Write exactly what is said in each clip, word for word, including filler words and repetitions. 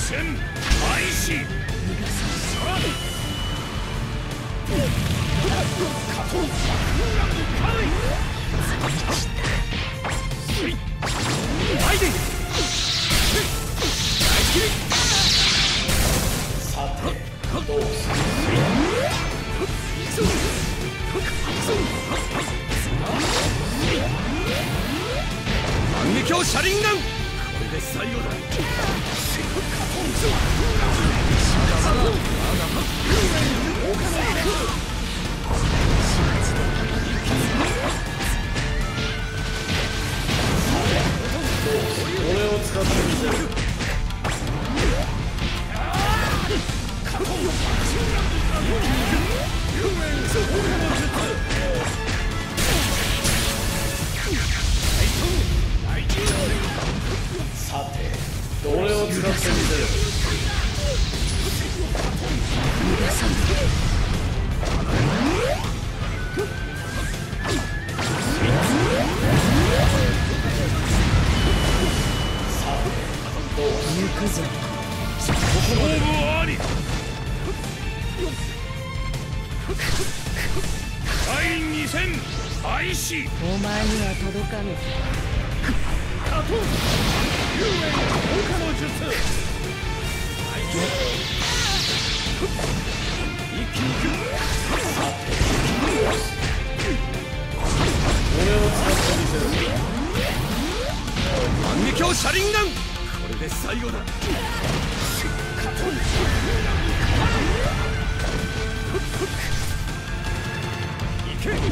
戦開始。反撃を車輪ガン。これで最後だ。 俺を使ってみせる。さて、俺を使ってみせる。 行くぞ。 勝負あり。第二戦開始。 お前には届かぬ。 加藤龍炎効果の術。一気に行く。 俺を使ってみせる。 反撃を車輪ガン。これで最後だ。いけ。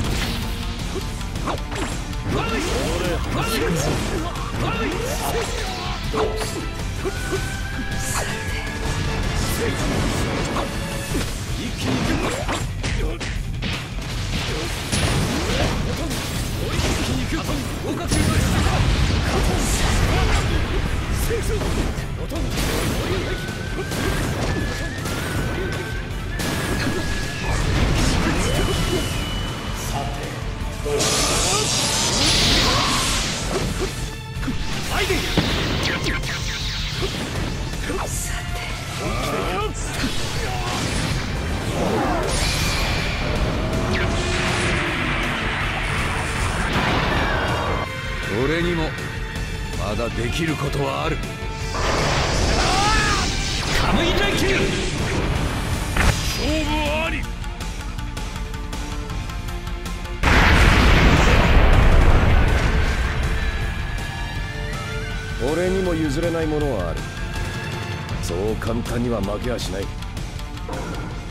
一気に行く。一気に行く。合格。 さて、どうだ。 アイデン。 さて。 俺にもまだできることはある。カムイライキュー。勝負あり。 俺にも譲れないものはある。そう簡単には負けはしない。